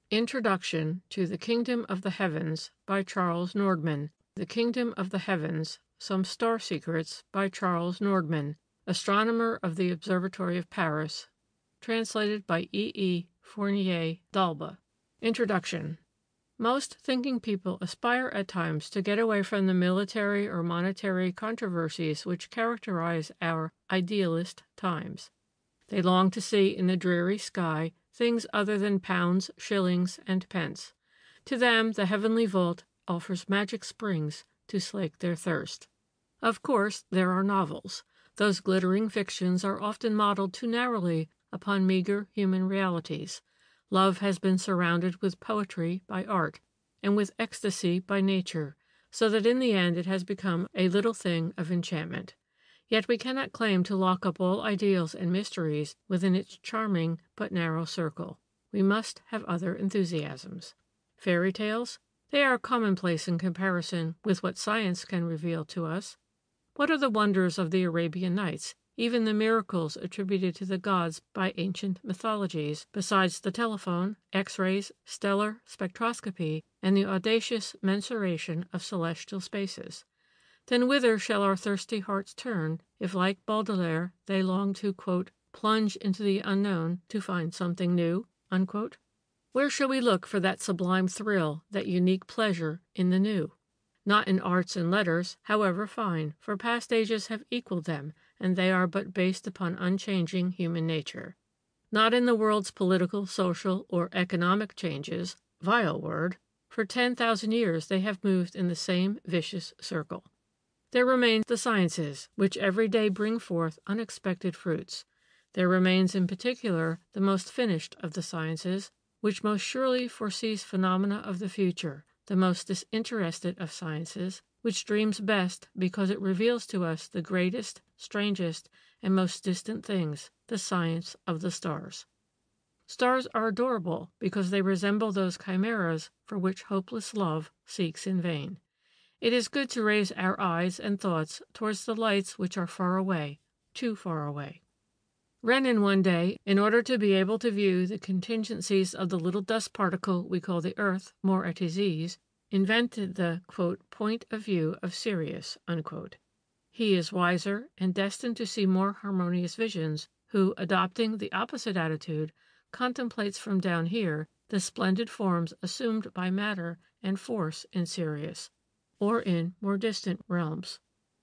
Introduction to The Kingdom of the Heavens by Charles Nordmann. The Kingdom of the Heavens, Some Star Secrets by Charles Nordmann, astronomer of the Observatory of Paris. Translated by E. Fournier d'Alba. Introduction. Most thinking people aspire at times to get away from the military or monetary controversies which characterize our idealist times. They long to see in the dreary sky things other than pounds, shillings, and pence. To them the heavenly vault offers magic springs to slake their thirst. Of course, there are novels. Those glittering fictions are often modeled too narrowly upon meager human realities. Love has been surrounded with poetry by art, and with ecstasy by nature, so that in the end it has become a little thing of enchantment. Yet we cannot claim to lock up all ideals and mysteries within its charming but narrow circle. We must have other enthusiasms. Fairy tales? They are commonplace in comparison with what science can reveal to us. What are the wonders of the Arabian Nights, even the miracles attributed to the gods by ancient mythologies, besides the telephone, X-rays, stellar spectroscopy, and the audacious mensuration of celestial spaces? Then whither shall our thirsty hearts turn, if like Baudelaire they long to, quote, plunge into the unknown to find something new, unquote? Where shall we look for that sublime thrill, that unique pleasure in the new? Not in arts and letters, however fine, for past ages have equaled them, and they are but based upon unchanging human nature. Not in the world's political, social, or economic changes, vile word, for 10,000 years they have moved in the same vicious circle. There remain the sciences, which every day bring forth unexpected fruits. There remains in particular the most finished of the sciences, which most surely foresees phenomena of the future, the most disinterested of sciences, which dreams best because it reveals to us the greatest, strangest, and most distant things, the science of the stars. Stars are adorable because they resemble those chimeras for which hopeless love seeks in vain. It is good to raise our eyes and thoughts towards the lights which are far away, too far away. Renan one day, in order to be able to view the contingencies of the little dust particle we call the earth more at his ease, invented the, quote, point of view of Sirius, unquote. He is wiser and destined to see more harmonious visions, who, adopting the opposite attitude, contemplates from down here the splendid forms assumed by matter and force in Sirius, or in more distant realms.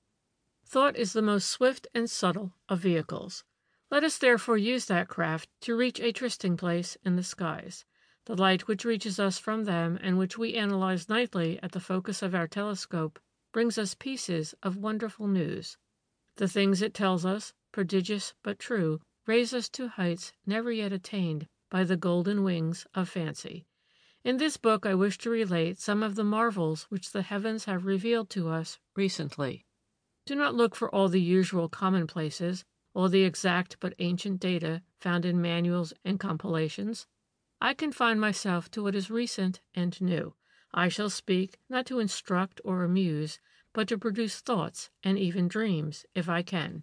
Thought is the most swift and subtle of vehicles. Let us therefore use that craft to reach a trysting-place in the skies. The light which reaches us from them, and which we analyze nightly at the focus of our telescope, brings us pieces of wonderful news. The things it tells us, prodigious but true, raise us to heights never yet attained by the golden wings of fancy. In this book I wish to relate some of the marvels which the heavens have revealed to us recently. Do not look for all the usual commonplaces, all the exact but ancient data found in manuals and compilations. I confine myself to what is recent and new. I shall speak, not to instruct or amuse, but to produce thoughts and even dreams, if I can.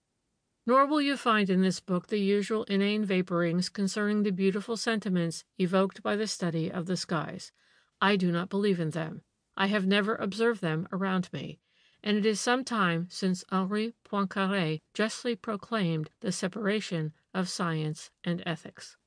Nor will you find in this book the usual inane vaporings concerning the beautiful sentiments evoked by the study of the skies. I do not believe in them. I have never observed them around me, and it is some time since Henri Poincaré justly proclaimed the separation of science and ethics.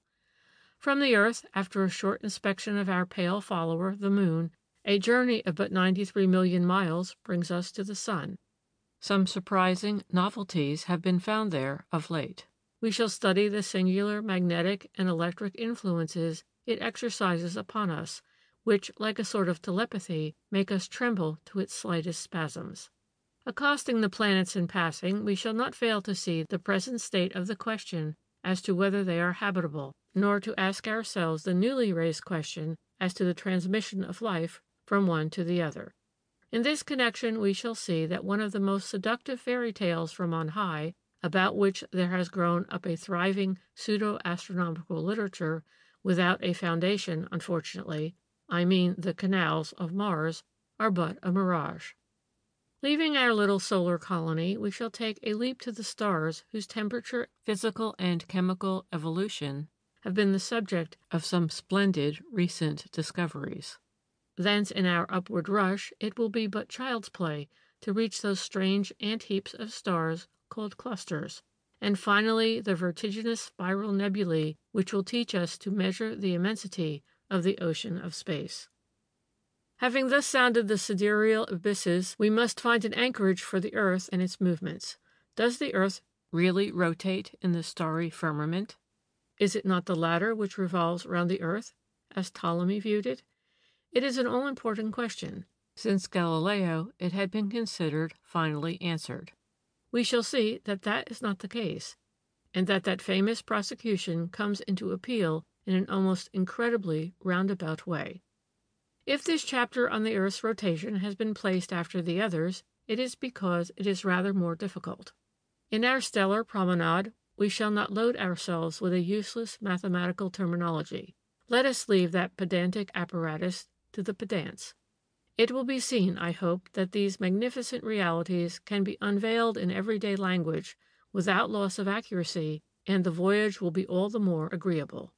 From the earth, after a short inspection of our pale follower, the moon, a journey of but 93 million miles brings us to the sun. Some surprising novelties have been found there of late. We shall study the singular magnetic and electric influences it exercises upon us, which, like a sort of telepathy, make us tremble to its slightest spasms. Accosting the planets in passing, we shall not fail to see the present state of the question as to whether they are habitable, nor to ask ourselves the newly raised question as to the transmission of life from one to the other. In this connection we shall see that one of the most seductive fairy tales from on high, about which there has grown up a thriving pseudo-astronomical literature without a foundation, unfortunately, I mean the canals of Mars, are but a mirage. Leaving our little solar colony, we shall take a leap to the stars whose temperature, physical and chemical evolution have been the subject of some splendid recent discoveries. Thence in our upward rush it will be but child's play to reach those strange ant-heaps of stars called clusters, and finally the vertiginous spiral nebulae which will teach us to measure the immensity of the ocean of space. Having thus sounded the sidereal abysses, we must find an anchorage for the earth and its movements. Does the earth really rotate in the starry firmament? Is it not the latter which revolves round the earth, as Ptolemy viewed it? It is an all-important question. Since Galileo, it had been considered finally answered. We shall see that that is not the case, and that famous prosecution comes into appeal in an almost incredibly roundabout way. If this chapter on the Earth's rotation has been placed after the others, it is because it is rather more difficult. In our stellar promenade, we shall not load ourselves with a useless mathematical terminology. Let us leave that pedantic apparatus to the pedants. It will be seen, I hope, that these magnificent realities can be unveiled in everyday language without loss of accuracy, and the voyage will be all the more agreeable.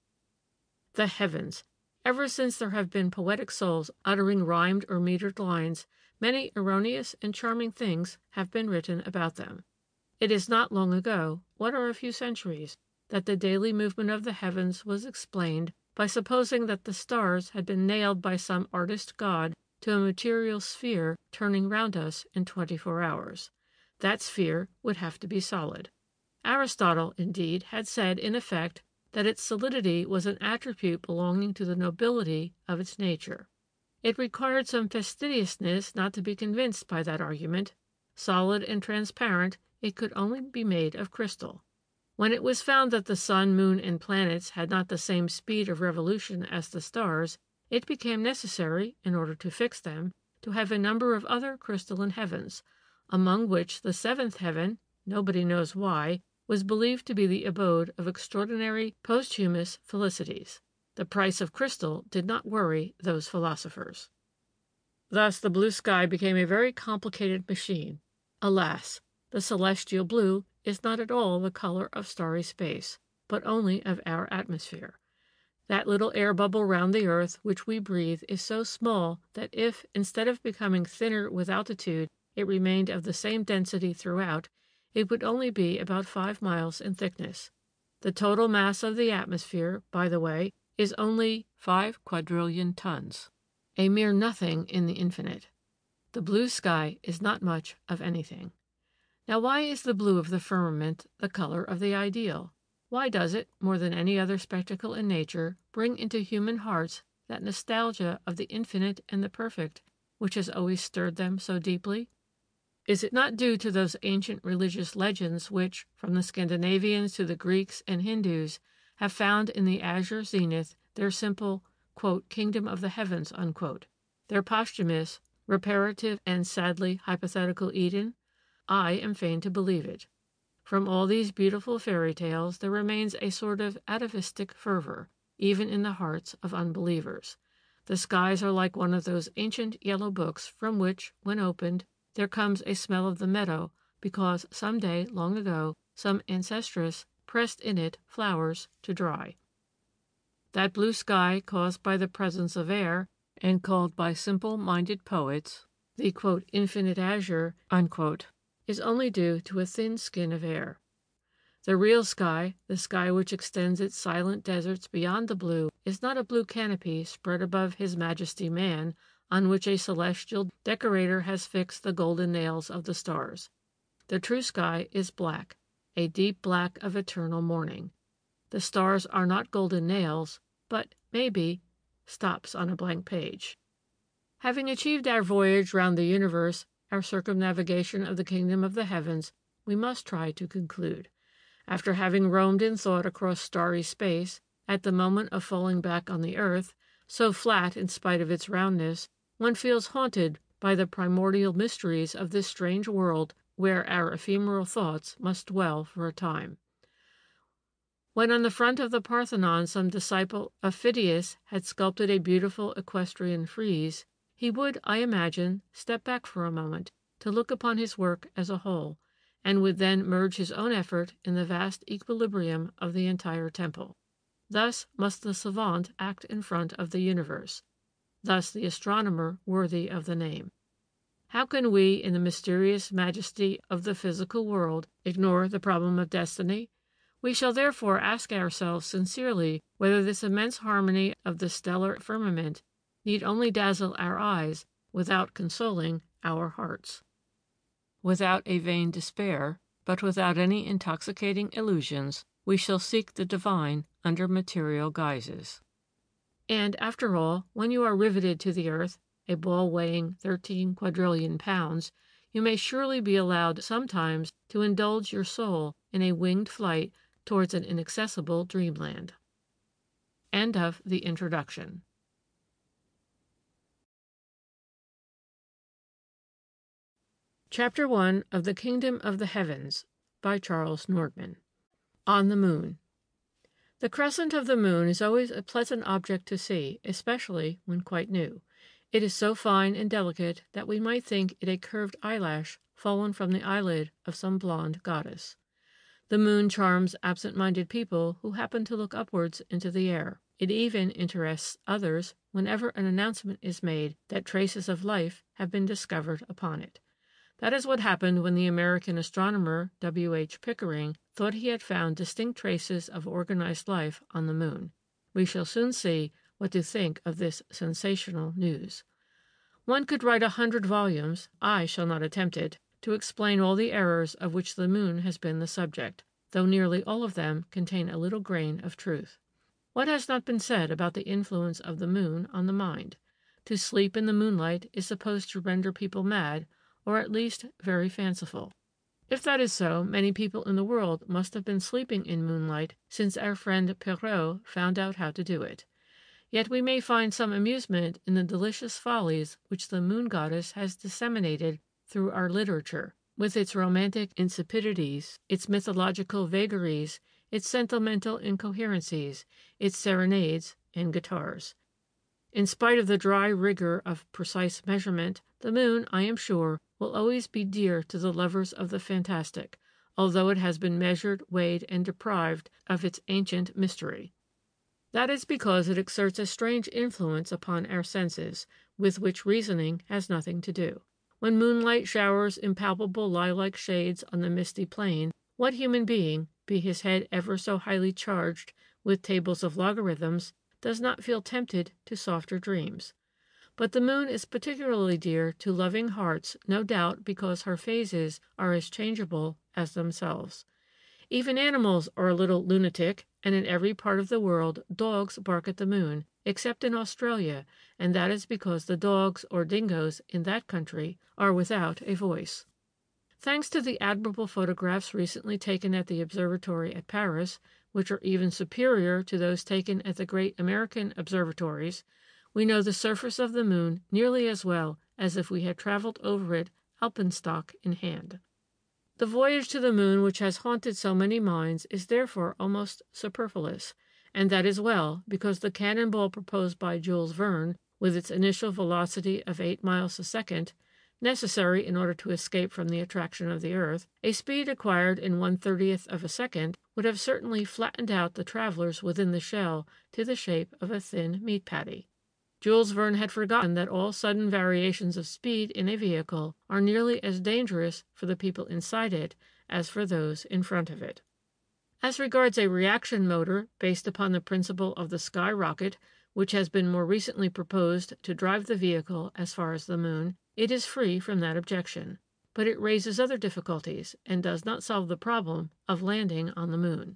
The heavens! Ever since there have been poetic souls uttering rhymed or metered lines, many erroneous and charming things have been written about them. It is not long ago, what are a few centuries, that the daily movement of the heavens was explained by supposing that the stars had been nailed by some artist god to a material sphere turning round us in 24 hours. That sphere would have to be solid. Aristotle, indeed, had said, in effect, that its solidity was an attribute belonging to the nobility of its nature. It required some fastidiousness not to be convinced by that argument. Solid and transparent, it could only be made of crystal. When it was found that the sun, moon, and planets had not the same speed of revolution as the stars, it became necessary, in order to fix them, to have a number of other crystalline heavens, among which the seventh heaven, nobody knows why, was believed to be the abode of extraordinary posthumous felicities. The price of crystal did not worry those philosophers. Thus the blue sky became a very complicated machine. Alas, the celestial blue is not at all the color of starry space, but only of our atmosphere. That little air bubble round the earth which we breathe is so small that if, instead of becoming thinner with altitude, it remained of the same density throughout, it would only be about 5 miles in thickness. The total mass of the atmosphere, by the way, is only 5 quadrillion tons, a mere nothing in the infinite. The blue sky is not much of anything. Now why is the blue of the firmament the color of the ideal? Why does it, more than any other spectacle in nature, bring into human hearts that nostalgia of the infinite and the perfect which has always stirred them so deeply? Is it not due to those ancient religious legends which, from the Scandinavians to the Greeks and Hindus, have found in the azure zenith their simple, quote, kingdom of the heavens, unquote, their posthumous, reparative, and sadly hypothetical Eden? I am fain to believe it. From all these beautiful fairy tales there remains a sort of atavistic fervor, even in the hearts of unbelievers. The skies are like one of those ancient yellow books from which, when opened, there comes a smell of the meadow, because some day, long ago, some ancestress pressed in it flowers to dry. That blue sky caused by the presence of air, and called by simple-minded poets the, quote, infinite azure, unquote, is only due to a thin skin of air. The real sky, the sky which extends its silent deserts beyond the blue, is not a blue canopy spread above His Majesty Man, on which a celestial decorator has fixed the golden nails of the stars. The true sky is black, a deep black of eternal mourning. The stars are not golden nails, but, maybe, stops on a blank page. Having achieved our voyage round the universe, our circumnavigation of the kingdom of the heavens, we must try to conclude. After having roamed in thought across starry space, at the moment of falling back on the earth, so flat in spite of its roundness, one feels haunted by the primordial mysteries of this strange world where our ephemeral thoughts must dwell for a time. When on the front of the Parthenon some disciple of Phidias had sculpted a beautiful equestrian frieze, he would, I imagine, step back for a moment to look upon his work as a whole, and would then merge his own effort in the vast equilibrium of the entire temple. Thus must the savant act in front of the universe. Thus the astronomer worthy of the name. How can we, in the mysterious majesty of the physical world, ignore the problem of destiny? We shall therefore ask ourselves sincerely whether this immense harmony of the stellar firmament need only dazzle our eyes without consoling our hearts. Without a vain despair, but without any intoxicating illusions, we shall seek the divine under material guises. And, after all, when you are riveted to the earth, a ball weighing 13 quadrillion pounds, you may surely be allowed sometimes to indulge your soul in a winged flight towards an inaccessible dreamland. End of the introduction. Chapter 1 of The Kingdom of the Heavens by Charles Nordmann. On the Moon. The crescent of the moon is always a pleasant object to see, especially when quite new. It is so fine and delicate that we might think it a curved eyelash fallen from the eyelid of some blonde goddess. The moon charms absent-minded people who happen to look upwards into the air. It even interests others whenever an announcement is made that traces of life have been discovered upon it. That is what happened when the American astronomer W.H. Pickering thought he had found distinct traces of organized life on the moon. We shall soon see what to think of this sensational news. One could write 100 volumes, I shall not attempt it, to explain all the errors of which the moon has been the subject, though nearly all of them contain a little grain of truth. What has not been said about the influence of the moon on the mind? To sleep in the moonlight is supposed to render people mad, or at least very fanciful. If that is so, many people in the world must have been sleeping in moonlight since our friend Perrault found out how to do it. Yet we may find some amusement in the delicious follies which the moon goddess has disseminated through our literature, with its romantic insipidities, its mythological vagaries, its sentimental incoherencies, its serenades and guitars. In spite of the dry rigor of precise measurement, the moon, I am sure, will always be dear to the lovers of the fantastic, although it has been measured, weighed, and deprived of its ancient mystery. That is because it exerts a strange influence upon our senses, with which reasoning has nothing to do. When moonlight showers impalpable lilac shades on the misty plain, what human being, be his head ever so highly charged with tables of logarithms, does not feel tempted to softer dreams? But the moon is particularly dear to loving hearts, no doubt because her phases are as changeable as themselves. Even animals are a little lunatic, and in every part of the world dogs bark at the moon, except in Australia, and that is because the dogs or dingoes in that country are without a voice. Thanks to the admirable photographs recently taken at the observatory at Paris, which are even superior to those taken at the great American observatories, we know the surface of the moon nearly as well as if we had traveled over it alpenstock in hand. The voyage to the moon which has haunted so many minds is therefore almost superfluous, and that is well, because the cannonball proposed by Jules Verne, with its initial velocity of 8 miles a second, necessary in order to escape from the attraction of the earth, a speed acquired in 1/30th of a second, would have certainly flattened out the travelers within the shell to the shape of a thin meat patty. Jules Verne had forgotten that all sudden variations of speed in a vehicle are nearly as dangerous for the people inside it as for those in front of it. As regards a reaction motor based upon the principle of the sky rocket, which has been more recently proposed to drive the vehicle as far as the moon, it is free from that objection. But it raises other difficulties and does not solve the problem of landing on the moon.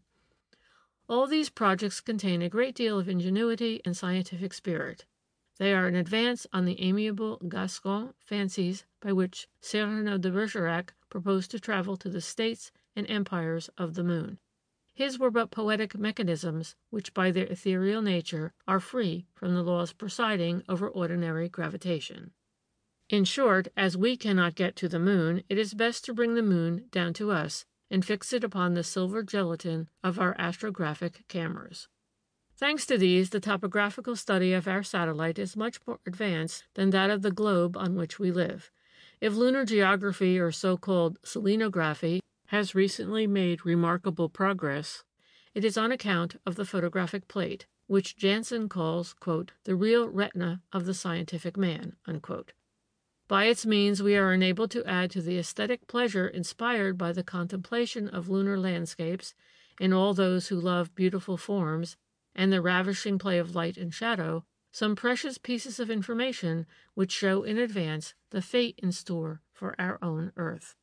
All these projects contain a great deal of ingenuity and scientific spirit. They are an advance on the amiable Gascon fancies by which Cyrano de Bergerac proposed to travel to the states and empires of the moon. His were but poetic mechanisms which by their ethereal nature are free from the laws presiding over ordinary gravitation. In short, as we cannot get to the moon, it is best to bring the moon down to us and fix it upon the silver gelatin of our astrographic cameras. Thanks to these, the topographical study of our satellite is much more advanced than that of the globe on which we live. If lunar geography, or so-called selenography, has recently made remarkable progress, It is on account of the photographic plate, which Janssen calls, quote, the real retina of the scientific man, unquote. By its means we are enabled to add to the aesthetic pleasure inspired by the contemplation of lunar landscapes in all those who love beautiful forms and the ravishing play of light and shadow, some precious pieces of information which show in advance the fate in store for our own Earth.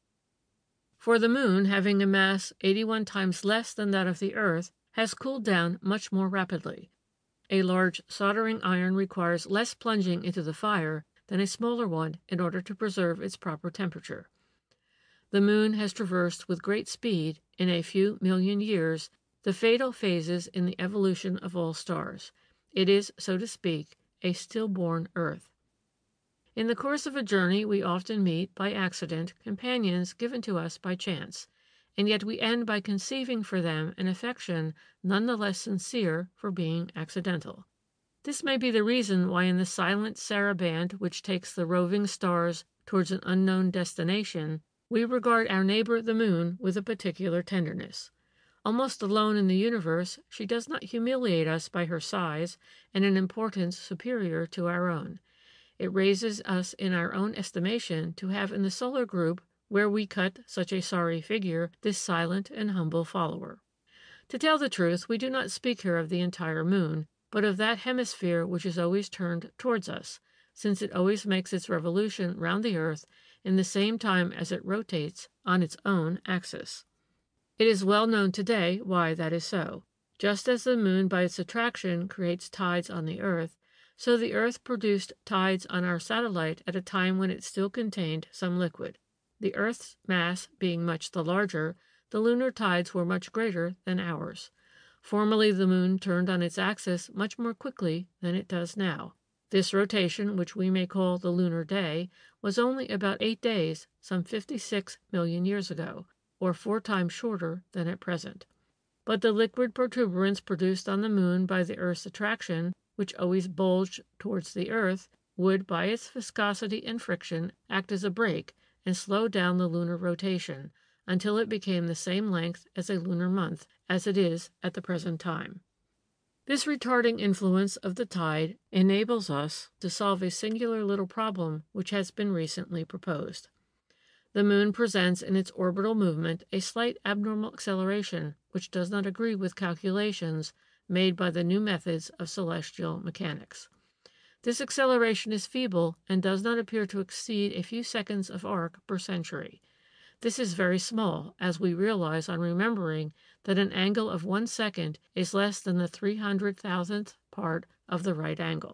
For the Moon, having a mass 81 times less than that of the Earth, has cooled down much more rapidly. A large soldering iron requires less plunging into the fire than a smaller one in order to preserve its proper temperature. The Moon has traversed with great speed, in a few million years, the fatal phases in the evolution of all stars. It is, so to speak, a stillborn Earth. In the course of a journey we often meet, by accident, companions given to us by chance, and yet we end by conceiving for them an affection none the less sincere for being accidental. This may be the reason why in the silent saraband which takes the roving stars towards an unknown destination, we regard our neighbor the Moon with a particular tenderness. Almost alone in the universe, she does not humiliate us by her size and an importance superior to our own. It raises us in our own estimation to have in the solar group, where we cut such a sorry figure, this silent and humble follower. To tell the truth, we do not speak here of the entire Moon, but of that hemisphere which is always turned towards us, since it always makes its revolution round the Earth in the same time as it rotates on its own axis. It is well known today why that is so. Just as the Moon by its attraction creates tides on the Earth, so the Earth produced tides on our satellite at a time when it still contained some liquid. The Earth's mass being much the larger, the lunar tides were much greater than ours. Formerly the Moon turned on its axis much more quickly than it does now. This rotation, which we may call the lunar day, was only about 8 days, some 56 million years ago, or 4 times shorter than at present. But the liquid protuberance produced on the Moon by the Earth's attraction, which always bulged towards the Earth, would, by its viscosity and friction, act as a brake and slow down the lunar rotation, until it became the same length as a lunar month, as it is at the present time. This retarding influence of the tide enables us to solve a singular little problem which has been recently proposed. The Moon presents in its orbital movement a slight abnormal acceleration which does not agree with calculations made by the new methods of celestial mechanics. This acceleration is feeble and does not appear to exceed a few seconds of arc per century. This is very small, as we realize on remembering that an angle of 1 second is less than the 300,000th part of the right angle.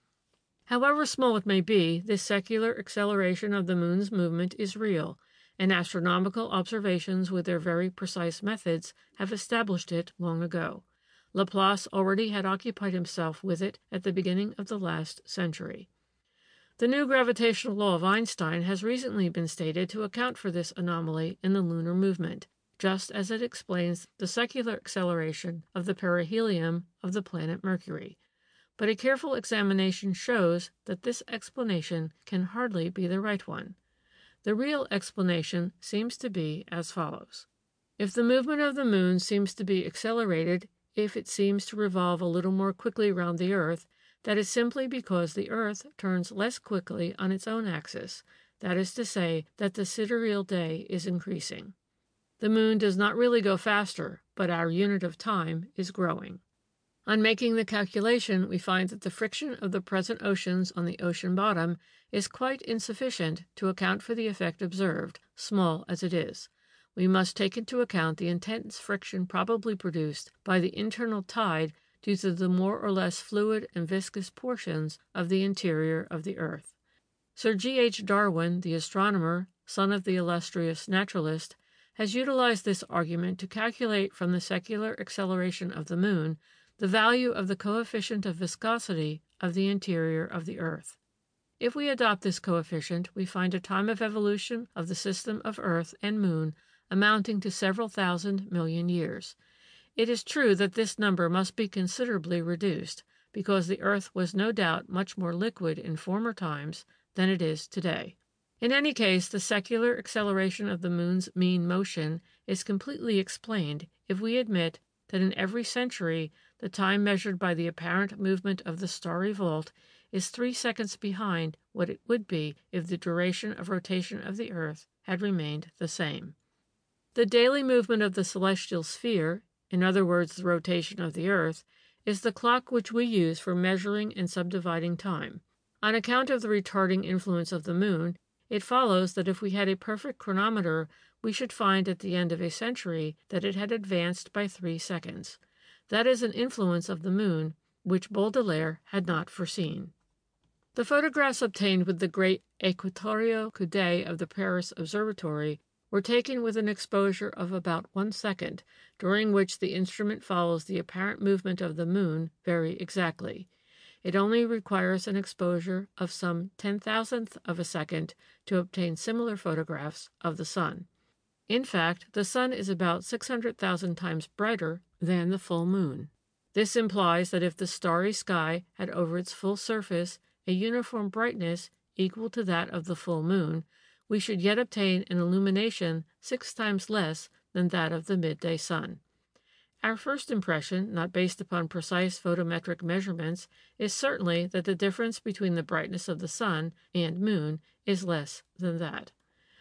However small it may be, this secular acceleration of the Moon's movement is real, and astronomical observations with their very precise methods have established it long ago. Laplace already had occupied himself with it at the beginning of the last century. The new gravitational law of Einstein has recently been stated to account for this anomaly in the lunar movement, just as it explains the secular acceleration of the perihelion of the planet Mercury. But a careful examination shows that this explanation can hardly be the right one. The real explanation seems to be as follows. If the movement of the Moon seems to be accelerated, if it seems to revolve a little more quickly round the Earth, that is simply because the Earth turns less quickly on its own axis, that is to say, that the sidereal day is increasing. The Moon does not really go faster, but our unit of time is growing. On making the calculation, we find that the friction of the present oceans on the ocean bottom is quite insufficient to account for the effect observed, small as it is. We must take into account the intense friction probably produced by the internal tide due to the more or less fluid and viscous portions of the interior of the Earth. Sir G.H. Darwin, the astronomer, son of the illustrious naturalist, has utilized this argument to calculate from the secular acceleration of the Moon the value of the coefficient of viscosity of the interior of the Earth. If we adopt this coefficient, we find a time of evolution of the system of Earth and Moon amounting to several thousand million years. It is true that this number must be considerably reduced, because the Earth was no doubt much more liquid in former times than it is today. In any case, the secular acceleration of the Moon's mean motion is completely explained if we admit that in every century the time measured by the apparent movement of the starry vault is 3 seconds behind what it would be if the duration of rotation of the earth had remained the same. The daily movement of the celestial sphere, in other words the rotation of the earth, is the clock which we use for measuring and subdividing time. On account of the retarding influence of the moon, it follows that if we had a perfect chronometer, we should find at the end of a century that it had advanced by 3 seconds. That is an influence of the moon which Baudelaire had not foreseen. The photographs obtained with the great Equatorio Coudet of the Paris Observatory were taken with an exposure of about 1 second, during which the instrument follows the apparent movement of the moon very exactly. It only requires an exposure of some 10,000th of a second to obtain similar photographs of the sun. In fact, the sun is about 600,000 times brighter than the full moon. This implies that if the starry sky had over its full surface a uniform brightness equal to that of the full moon, we should yet obtain an illumination 6 times less than that of the midday sun. Our first impression, not based upon precise photometric measurements, is certainly that the difference between the brightness of the sun and moon is less than that.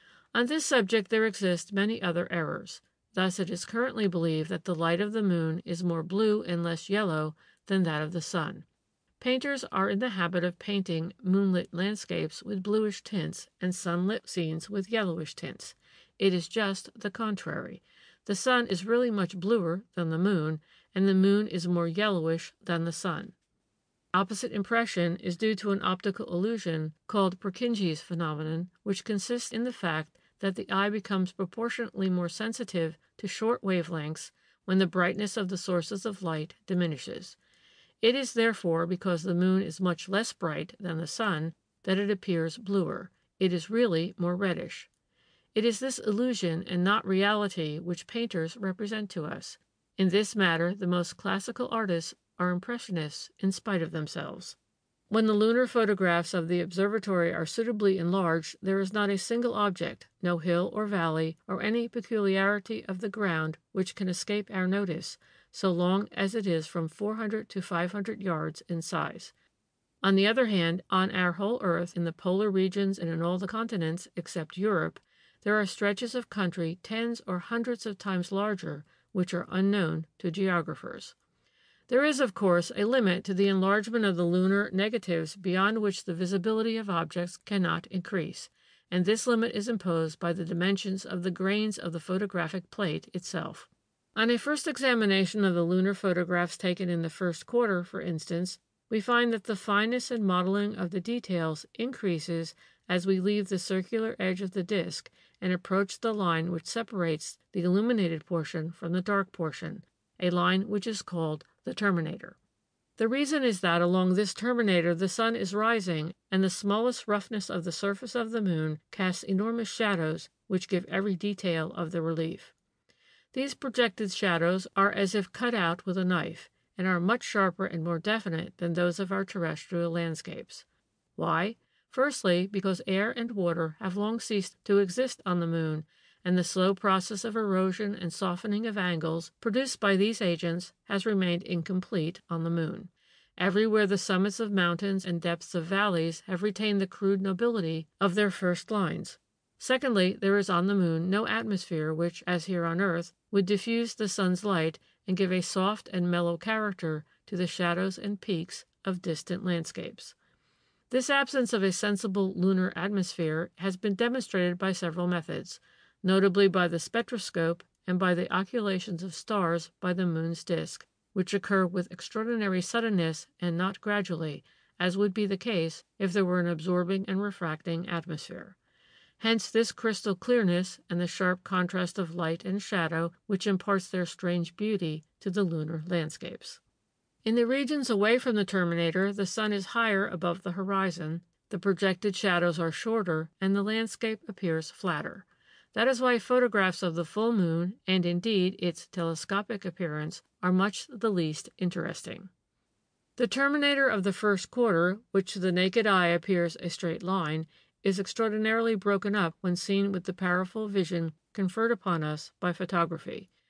On this subject there exist many other errors. Thus it is currently believed that the light of the moon is more blue and less yellow than that of the sun. Painters are in the habit of painting moonlit landscapes with bluish tints and sunlit scenes with yellowish tints. It is just the contrary. The sun is really much bluer than the moon, and the moon is more yellowish than the sun. Opposite impression is due to an optical illusion called Purkinje's phenomenon, which consists in the fact that the eye becomes proportionately more sensitive to short wavelengths when the brightness of the sources of light diminishes. It is therefore because the moon is much less bright than the sun that it appears bluer. It is really more reddish. It is this illusion and not reality which painters represent to us. In this matter, the most classical artists are impressionists in spite of themselves. When the lunar photographs of the observatory are suitably enlarged, there is not a single object, no hill or valley, or any peculiarity of the ground which can escape our notice, so long as it is from 400 to 500 yards in size. On the other hand, on our whole earth, in the polar regions and in all the continents except Europe, there are stretches of country tens or hundreds of times larger which are unknown to geographers. There is, of course, a limit to the enlargement of the lunar negatives beyond which the visibility of objects cannot increase, and this limit is imposed by the dimensions of the grains of the photographic plate itself. On a first examination of the lunar photographs taken in the first quarter, for instance, we find that the fineness and modeling of the details increases as we leave the circular edge of the disk and approach the line which separates the illuminated portion from the dark portion, a line which is called the terminator. The reason is that along this terminator the sun is rising, and the smallest roughness of the surface of the moon casts enormous shadows which give every detail of the relief. These projected shadows are as if cut out with a knife, and are much sharper and more definite than those of our terrestrial landscapes. Why? Firstly, because air and water have long ceased to exist on the moon, and the slow process of erosion and softening of angles produced by these agents has remained incomplete on the moon. Everywhere the summits of mountains and depths of valleys have retained the crude nobility of their first lines. Secondly, there is on the moon no atmosphere which, as here on earth, would diffuse the sun's light and give a soft and mellow character to the shadows and peaks of distant landscapes. This absence of a sensible lunar atmosphere has been demonstrated by several methods, notably by the spectroscope and by the occultations of stars by the moon's disk, which occur with extraordinary suddenness and not gradually, as would be the case if there were an absorbing and refracting atmosphere. Hence this crystal clearness and the sharp contrast of light and shadow which imparts their strange beauty to the lunar landscapes. In the regions away from the terminator, the sun is higher above the horizon, the projected shadows are shorter, and the landscape appears flatter. That is why photographs of the full moon, and indeed its telescopic appearance, are much the least interesting. The terminator of the first quarter, which to the naked eye appears a straight line, is extraordinarily broken up when seen with the powerful vision conferred upon us by photography.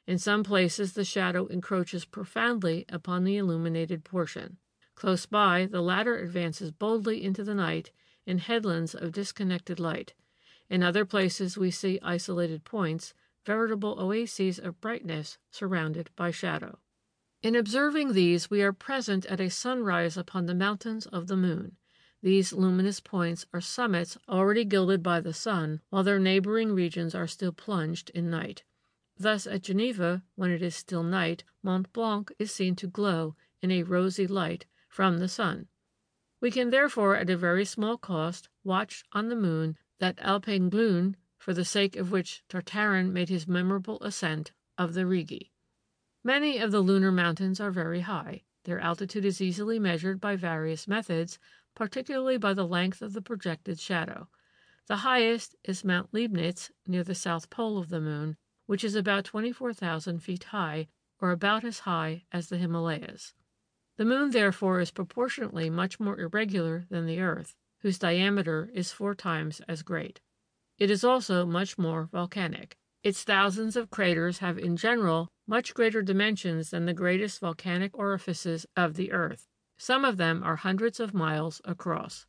In some places the shadow encroaches profoundly upon the illuminated portion. Close by, the latter advances boldly into the night in headlands of disconnected light. In other places we see isolated points, veritable oases of brightness surrounded by shadow. In observing these, we are present at a sunrise upon the mountains of the moon. These luminous points are summits already gilded by the sun, while their neighboring regions are still plunged in night. Thus at Geneva, when it is still night, Mont Blanc is seen to glow in a rosy light from the sun. We can therefore, at a very small cost, watch on the moon that Alpengloon, for the sake of which Tartarin made his memorable ascent of the Rigi. Many of the lunar mountains are very high. Their altitude is easily measured by various methods, particularly by the length of the projected shadow. The highest is Mount Leibnitz, near the south pole of the moon, which is about 24,000 feet high, or about as high as the Himalayas. The moon, therefore, is proportionately much more irregular than the earth, whose diameter is 4 times as great. It is also much more volcanic. Its thousands of craters have in general much greater dimensions than the greatest volcanic orifices of the earth. Some of them are hundreds of miles across.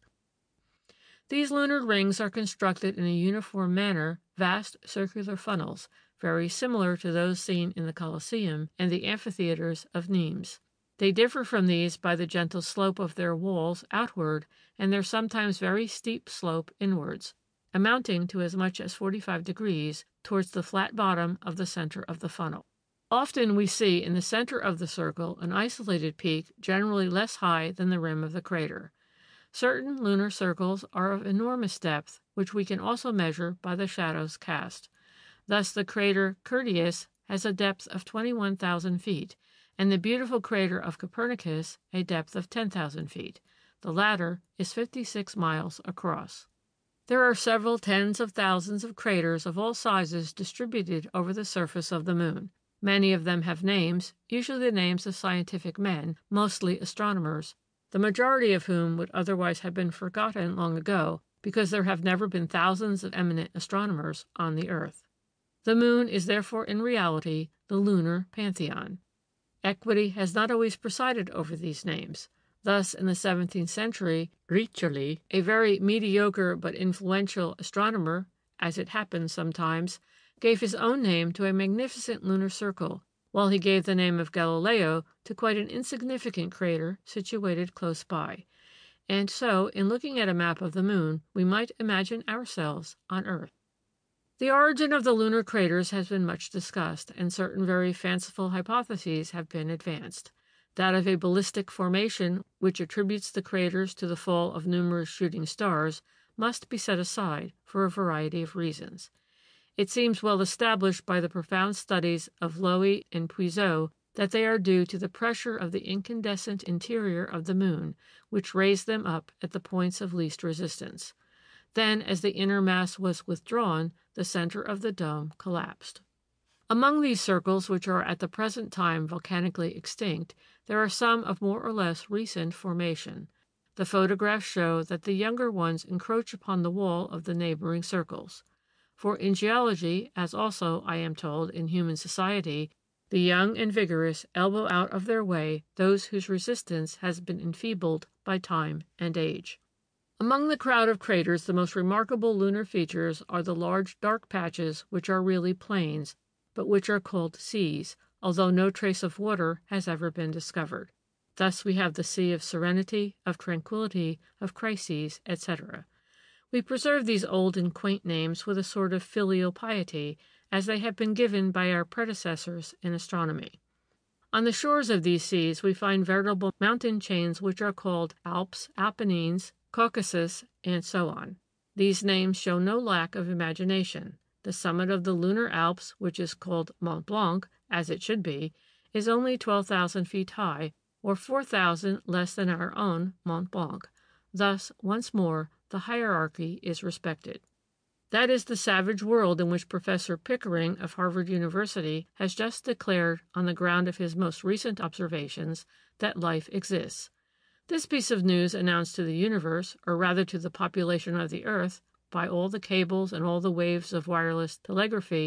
These lunar rings are constructed in a uniform manner, vast circular funnels, very similar to those seen in the Colosseum and the amphitheaters of Nimes. They differ from these by the gentle slope of their walls outward and their sometimes very steep slope inwards, amounting to as much as 45 degrees towards the flat bottom of the center of the funnel. Often we see in the center of the circle an isolated peak generally less high than the rim of the crater. Certain lunar circles are of enormous depth, which we can also measure by the shadows cast. Thus the crater Curtius has a depth of 21,000 feet, and the beautiful crater of Copernicus a depth of 10,000 feet. The latter is 56 miles across. There are several tens of thousands of craters of all sizes distributed over the surface of the moon. Many of them have names, usually the names of scientific men, mostly astronomers, the majority of whom would otherwise have been forgotten long ago because there have never been thousands of eminent astronomers on the earth. The moon is therefore in reality the lunar pantheon. Equity has not always presided over these names. Thus, in the 17th century, Riccioli, a very mediocre but influential astronomer, as it happens sometimes, gave his own name to a magnificent lunar circle, while he gave the name of Galileo to quite an insignificant crater situated close by. And so, in looking at a map of the moon, we might imagine ourselves on Earth. The origin of the lunar craters has been much discussed, and certain very fanciful hypotheses have been advanced. That of a ballistic formation, which attributes the craters to the fall of numerous shooting stars, must be set aside for a variety of reasons. It seems well established by the profound studies of Loewy and Puiseux that they are due to the pressure of the incandescent interior of the moon, which raised them up at the points of least resistance. Then, as the inner mass was withdrawn, the center of the dome collapsed. Among these circles, which are at the present time volcanically extinct, there are some of more or less recent formation. The photographs show that the younger ones encroach upon the wall of the neighboring circles. For in geology, as also, I am told, in human society, the young and vigorous elbow out of their way those whose resistance has been enfeebled by time and age. Among the crowd of craters, the most remarkable lunar features are the large dark patches which are really plains, but which are called seas, although no trace of water has ever been discovered. Thus we have the Sea of Serenity, of Tranquility, of Crises, etc. We preserve these old and quaint names with a sort of filial piety, as they have been given by our predecessors in astronomy. On the shores of these seas we find veritable mountain chains which are called Alps, Apennines, Caucasus, and so on. These names show no lack of imagination. The summit of the lunar Alps, which is called Mont Blanc, as it should be, is only 12,000 feet high, or 4,000 less than our own Mont Blanc. Thus, once more, the hierarchy is respected. That is the savage world in which Professor Pickering of Harvard University has just declared, on the ground of his most recent observations, that life exists. This piece of news announced to the universe, or rather to the population of the earth, by all the cables and all the waves of wireless telegraphy,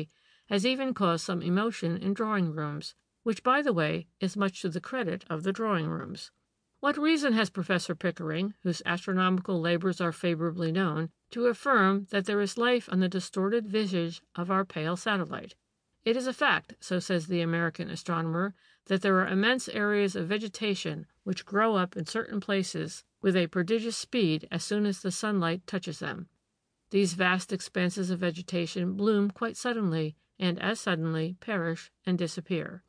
has even caused some emotion in drawing rooms, which, by the way, is much to the credit of the drawing rooms. What reason has Professor Pickering, whose astronomical labors are favorably known, to affirm that there is life on the distorted visage of our pale satellite? It is a fact, so says the American astronomer, that there are immense areas of vegetation which grow up in certain places with a prodigious speed as soon as the sunlight touches them. These vast expanses of vegetation bloom quite suddenly, and as suddenly perish and disappear.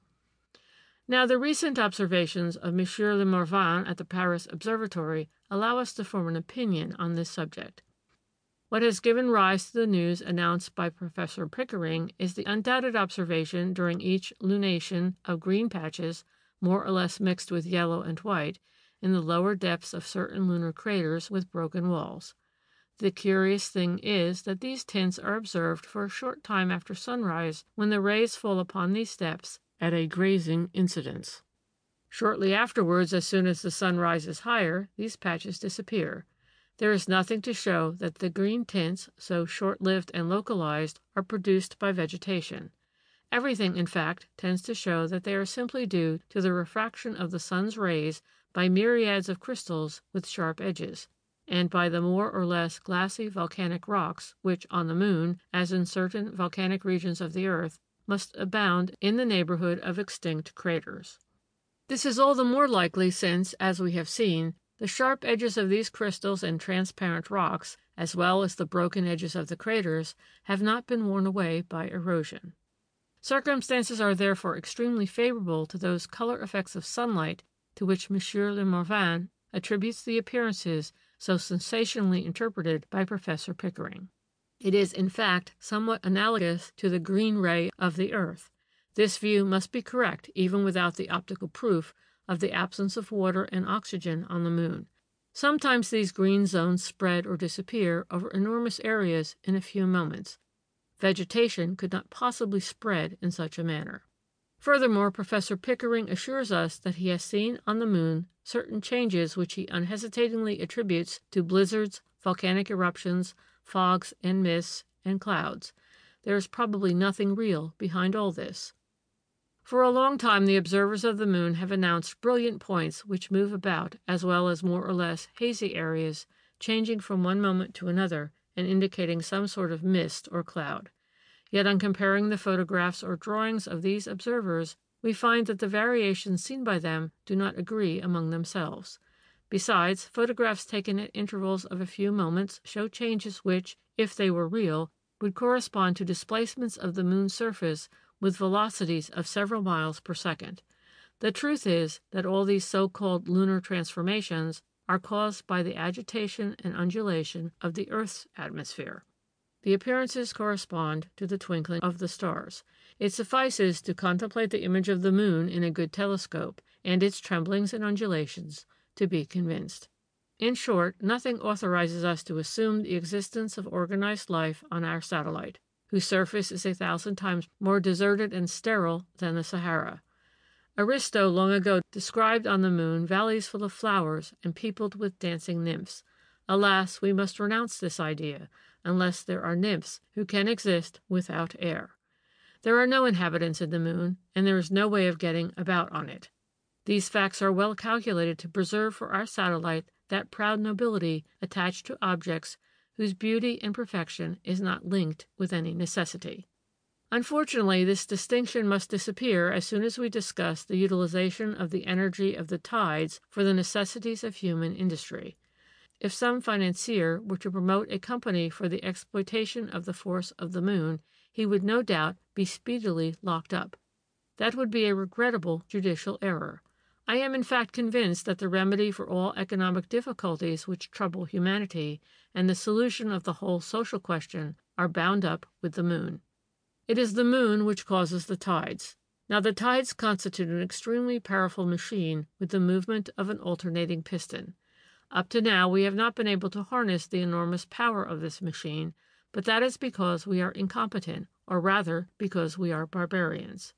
Now, the recent observations of M. Le Morvan at the Paris Observatory allow us to form an opinion on this subject. What has given rise to the news announced by Professor Pickering is the undoubted observation during each lunation of green patches, more or less mixed with yellow and white, in the lower depths of certain lunar craters with broken walls. The curious thing is that these tints are observed for a short time after sunrise, when the rays fall upon these depths at a grazing incidence. Shortly afterwards, as soon as the sun rises higher, these patches disappear. There is nothing to show that the green tints, so short-lived and localized, are produced by vegetation. Everything, in fact, tends to show that they are simply due to the refraction of the sun's rays by myriads of crystals with sharp edges, and by the more or less glassy volcanic rocks which, on the moon, as in certain volcanic regions of the earth, must abound in the neighborhood of extinct craters. This is all the more likely since, as we have seen, the sharp edges of these crystals and transparent rocks, as well as the broken edges of the craters, have not been worn away by erosion. Circumstances are therefore extremely favorable to those color effects of sunlight to which M. Le Morvan attributes the appearances so sensationally interpreted by Professor Pickering. It is, in fact, somewhat analogous to the green ray of the earth. This view must be correct even without the optical proof of the absence of water and oxygen on the moon. Sometimes these green zones spread or disappear over enormous areas in a few moments. Vegetation could not possibly spread in such a manner. Furthermore, Professor Pickering assures us that he has seen on the moon certain changes which he unhesitatingly attributes to blizzards, volcanic eruptions, fogs and mists, and clouds. There is probably nothing real behind all this. For a long time the observers of the moon have announced brilliant points which move about, as well as more or less hazy areas, changing from one moment to another and indicating some sort of mist or cloud. Yet on comparing the photographs or drawings of these observers, we find that the variations seen by them do not agree among themselves. Besides, photographs taken at intervals of a few moments show changes which, if they were real, would correspond to displacements of the moon's surface with velocities of several miles per second. The truth is that all these so-called lunar transformations are caused by the agitation and undulation of the Earth's atmosphere. The appearances correspond to the twinkling of the stars. It suffices to contemplate the image of the moon in a good telescope, and its tremblings and undulations, to be convinced. In short, nothing authorizes us to assume the existence of organized life on our satellite, whose surface is 1,000 times more deserted and sterile than the Sahara. Aristo long ago described on the moon valleys full of flowers and peopled with dancing nymphs. Alas, we must renounce this idea, unless there are nymphs who can exist without air. There are no inhabitants in the moon, and there is no way of getting about on it. These facts are well calculated to preserve for our satellite that proud nobility attached to objects whose beauty and perfection is not linked with any necessity. Unfortunately, this distinction must disappear as soon as we discuss the utilization of the energy of the tides for the necessities of human industry. If some financier were to promote a company for the exploitation of the force of the moon, he would no doubt be speedily locked up. That would be a regrettable judicial error. I am in fact convinced that the remedy for all economic difficulties which trouble humanity and the solution of the whole social question are bound up with the moon. It is the moon which causes the tides. Now the tides constitute an extremely powerful machine with the movement of an alternating piston. Up to now we have not been able to harness the enormous power of this machine, but that is because we are incompetent, or rather because we are barbarians.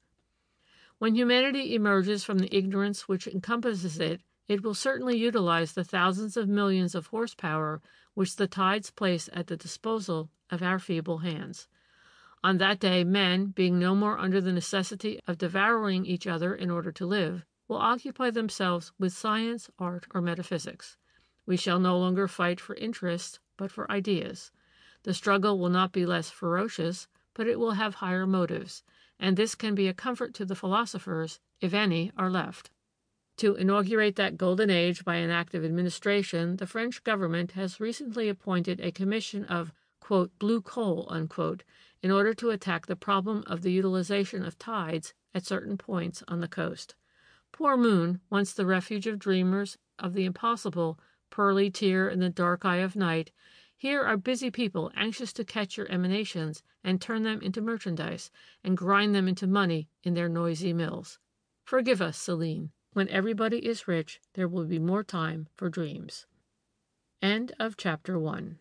When humanity emerges from the ignorance which encompasses it, it will certainly utilize the thousands of millions of horsepower which the tides place at the disposal of our feeble hands. On that day, men, being no more under the necessity of devouring each other in order to live, will occupy themselves with science, art, or metaphysics. We shall no longer fight for interests, but for ideas. The struggle will not be less ferocious, but it will have higher motives, and this can be a comfort to the philosophers, if any are left. To inaugurate that golden age by an act of administration, the French government has recently appointed a commission of, quote, blue coal, unquote, in order to attack the problem of the utilization of tides at certain points on the coast. Poor Moon, once the refuge of dreamers of the impossible, pearly tear in the dark eye of night, here are busy people anxious to catch your emanations and turn them into merchandise, and grind them into money in their noisy mills. Forgive us, Celine. When everybody is rich, there will be more time for dreams. End of Chapter 1.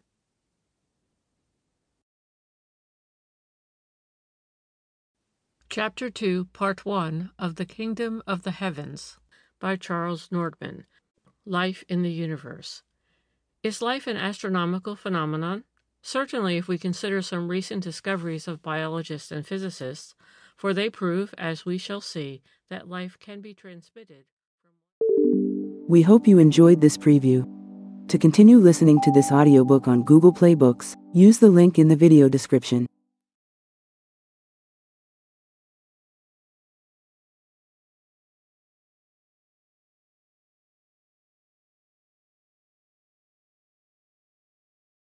Chapter 2, Part 1 of The Kingdom of the Heavens by Charles Nordmann. Life in the Universe. Is life an astronomical phenomenon? Certainly, if we consider some recent discoveries of biologists and physicists, for they prove, as we shall see, that life can be transmitted. We hope you enjoyed this preview. To continue listening to this audiobook on Google Play Books, use the link in the video description.